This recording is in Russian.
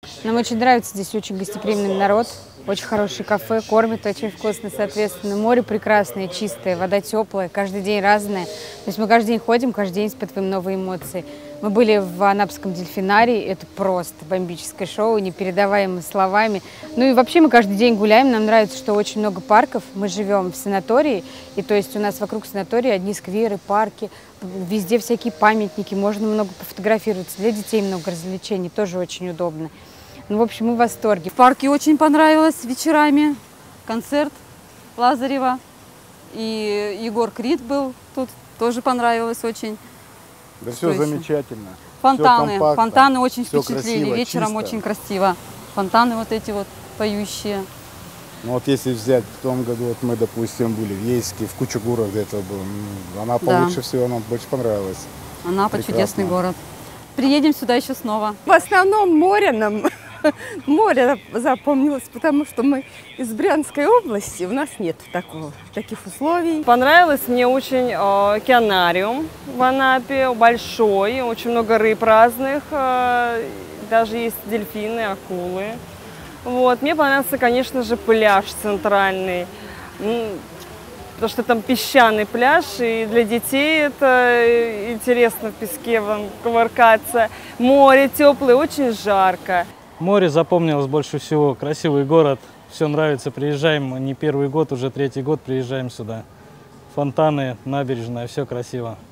Нам очень нравится, здесь очень гостеприимный народ, очень хорошие кафе, кормят очень вкусно, соответственно. Море прекрасное, чистое, вода теплая, каждый день разная. То есть мы каждый день ходим, каждый день испытываем новые эмоции. Мы были в Анапском дельфинарии, это просто бомбическое шоу, непередаваемыми словами. Ну и вообще мы каждый день гуляем, нам нравится, что очень много парков. Мы живем в санатории, и то есть у нас вокруг санатория одни скверы, парки, везде всякие памятники, можно много пофотографироваться. Для детей много развлечений, тоже очень удобно. Ну, в общем, мы в восторге. В парке очень понравилось вечерами. Концерт Лазарева. И Егор Крид был тут. Тоже понравилось очень. Да все замечательно. Фонтаны. Все Фонтаны очень все впечатлили. красиво, Вечером чисто. очень красиво. Фонтаны вот эти вот поющие. Ну вот если взять в том году, вот мы, допустим, были в Ейске, в Кучугурах где-то был. Анапа лучше всего, нам больше понравилось. Анапа чудесный город. Приедем сюда еще снова. В основном море нам море запомнилось, потому что мы из Брянской области, у нас нет таких условий. Понравилось мне очень океанариум в Анапе, большой, очень много рыб разных, даже есть дельфины, акулы. Вот. Мне понравился, конечно же, пляж центральный, потому что там песчаный пляж, и для детей это интересно в песке кувыркаться. Море теплое, очень жарко. Море запомнилось больше всего, красивый город, все нравится, приезжаем, не первый год, уже третий год приезжаем сюда. Фонтаны, набережная, все красиво.